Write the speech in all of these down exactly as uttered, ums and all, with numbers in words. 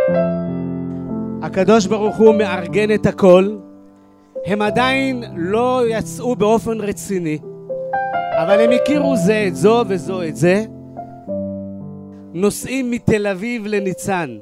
הקדוש ברוך הוא מארגן את הכל. הם עדיין לא יצאו באופן רציני, אבל הם הכירו זה את זו וזו את זה. נוסעים מתל אביב לניצן.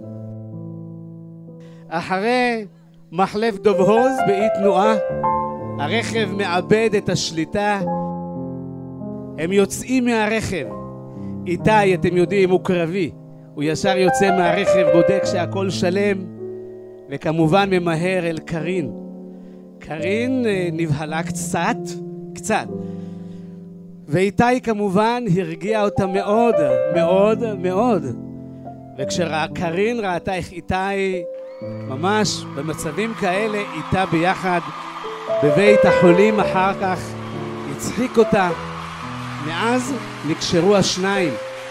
אחרי מחלף דוב הוז באי תנועה, הרכב מאבד את השליטה. הם יוצאים מהרכב. איתי, אתם יודעים, הוא קרבי. הוא ישר יוצא מהרכב, בודק שהכל שלם, וכמובן ממהר אל קרין. קרין נבהלה קצת, קצת. ואיתי כמובן הרגיע אותה מאוד, מאוד, מאוד. וכשקרין ראתה איך איתי ממש במצבים כאלה איתה ביחד בבית החולים, אחר כך הצחיק אותה. מאז נקשרו השניים.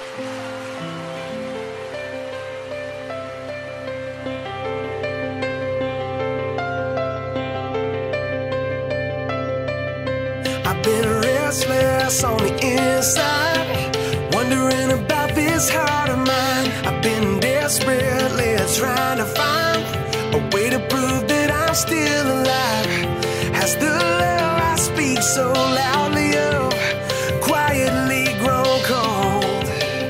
I've been restless on the inside, wondering about this heart of mine. I've been desperately trying to find a way to prove that I'm still alive. Has the love I speak so loudly of quietly grown cold?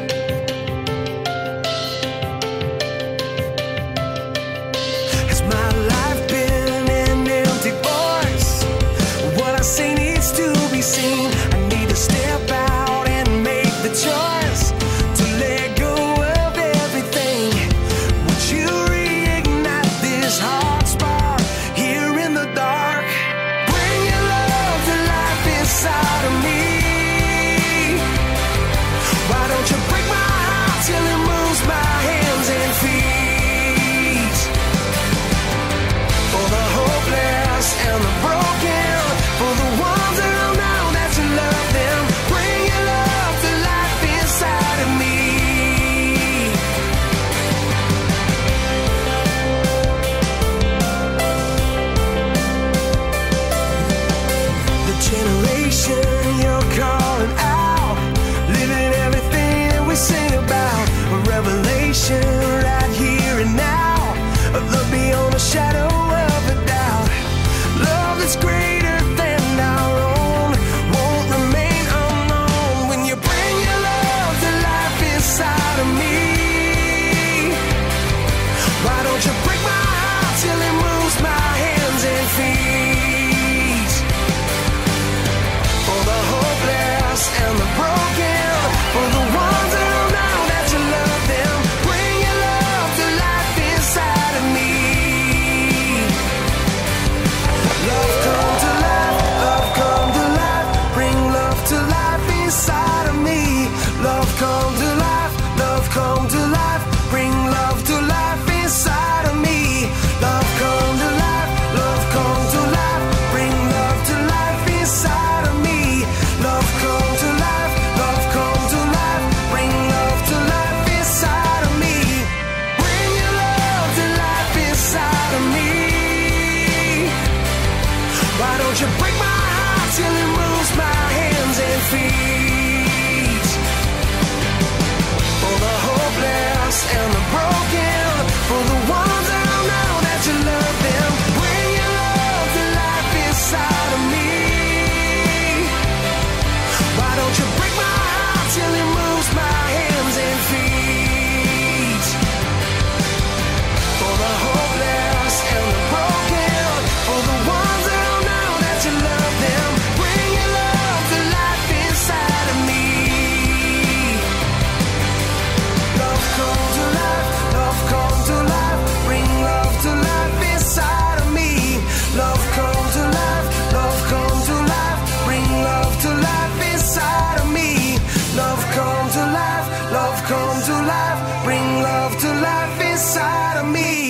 Has my life been an empty voice? What I say needs to be seen. I need to step out and make the choice to let go of everything. Would you reignite this heart spark here in the dark? Bring your love to life inside of me. Why don't you break my heart till it moves my hands and feet? For the hopeless and the broken, for the ones that don't know that you love them, bring your love to life inside of me. The generation you're calling out, living everything that we sing about, a revelation right here and now, a love beyond a shadow of a doubt, love that's greater than our own, won't remain unknown. When you bring your love to life inside of me, why don't you break my heart till it moves my hands and feet? For the hopeless and the broken, for the ones that don't know that you love them, bring your love to life inside of me. Love come to life, love come to life, bring love to life inside of me. Love come to life, love come to life, bring love to life inside of me. Love come to life, love come to life, bring love to life inside of me. Love come to life, love come to life, bring love to life inside of me. Bring your love to life inside of me. Why don't you break my heart till it moves my hands and feet? For the hopeless and the broken, for the ones that don't know that you love them, bring your love to life inside of me. Why don't you break my heart till it moves my hands and feet? For the hopeless and the broken, for the ones that don't know that you love them, bring your love to life inside of me. Love come to life, love come to life, bring love to life inside of me. Love come to life, love come to life, bring love to life inside of me. Love come to life, love come to life, bring love to life inside of me.